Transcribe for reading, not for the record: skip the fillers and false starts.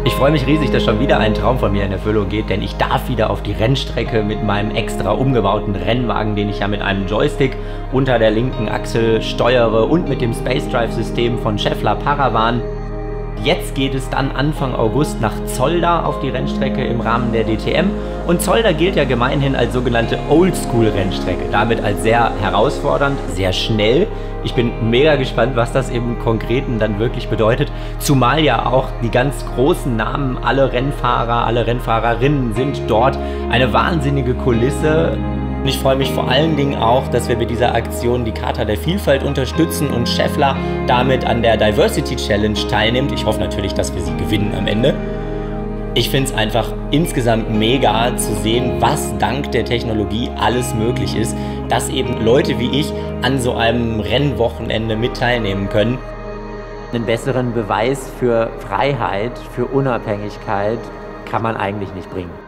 Ich freue mich riesig, dass schon wieder ein Traum von mir in Erfüllung geht, denn ich darf wieder auf die Rennstrecke mit meinem extra umgebauten Rennwagen, den ich ja mit einem Joystick unter der linken Achsel steuere und mit dem Space Drive System von Schaeffler Paravan. Jetzt geht es dann Anfang August nach Zolder auf die Rennstrecke im Rahmen der DTM. Und Zolder gilt ja gemeinhin als sogenannte Oldschool-Rennstrecke, damit als sehr herausfordernd, sehr schnell. Ich bin mega gespannt, was das im Konkreten dann wirklich bedeutet, zumal ja auch die ganz großen Namen, alle Rennfahrer, alle Rennfahrerinnen sind dort. Eine wahnsinnige Kulisse. Und ich freue mich vor allen Dingen auch, dass wir mit dieser Aktion die Charta der Vielfalt unterstützen und Schaeffler damit an der Diversity Challenge teilnimmt. Ich hoffe natürlich, dass wir sie gewinnen am Ende. Ich finde es einfach insgesamt mega zu sehen, was dank der Technologie alles möglich ist, dass eben Leute wie ich an so einem Rennwochenende mit teilnehmen können. Einen besseren Beweis für Freiheit, für Unabhängigkeit kann man eigentlich nicht bringen.